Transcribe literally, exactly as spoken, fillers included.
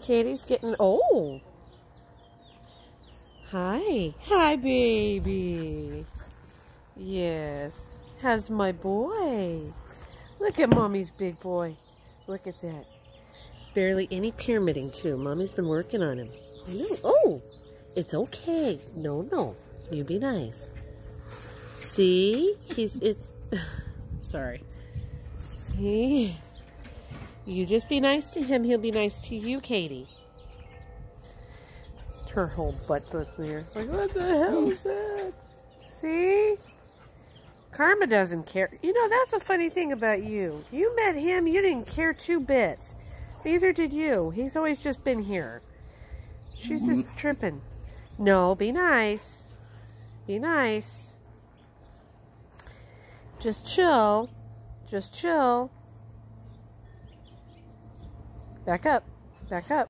Katie's getting, oh. Hi. Hi, baby. Yes. How's my boy? Look at Mommy's big boy. Look at that. Barely any pyramiding, too. Mommy's been working on him. I know. Oh, it's okay. No, no. You be nice. See? He's, it's, sorry. See? You just be nice to him. He'll be nice to you, Katie. Her whole butt's up there. Like, what the hell is that? See? Karma doesn't care. You know, that's a funny thing about you. You met him, you didn't care two bits. Neither did you. He's always just been here. She's just tripping. No, be nice. Be nice. Just chill. Just chill. Back up. Back up.